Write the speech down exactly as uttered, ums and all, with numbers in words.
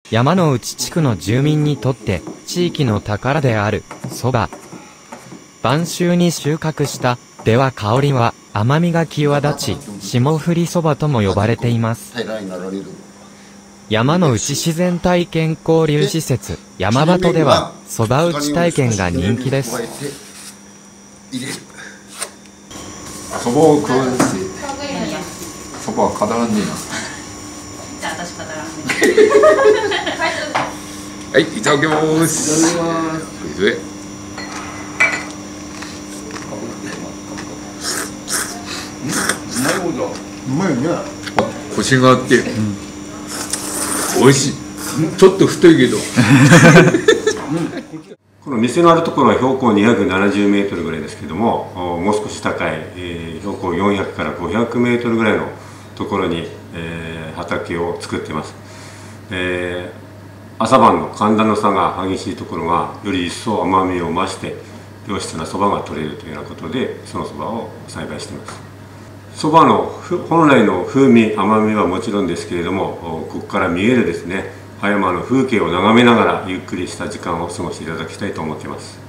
山の内地区の住民にとって地域の宝である蕎麦。晩秋に収穫したでは香りは甘みが際立ち、霜降り蕎麦とも呼ばれています。山の内自然体験交流施設山鳩では蕎麦打ち体験が人気です。 蕎麦を食わせて蕎麦は語らんねえな。 じゃあ私語らんねはい、いただきます。いただきます。 うまいね。 コシがあって、美味しい。ちょっと太いけど。 この店のあるところは標高にひゃくななじゅうメートルぐらいですけども、もう少し高い、えー、標高よんひゃくからごひゃくメートルぐらいのところに、えー、畑を作っています。えー、朝晩の寒暖の差が激しいところがより一層甘みを増して良質なそばが取れるというようなことで、そのそばを栽培しています。そばの本来の風味甘みはもちろんですけれども、ここから見えるですね葉山の風景を眺めながらゆっくりした時間を過ごしていただきたいと思っています。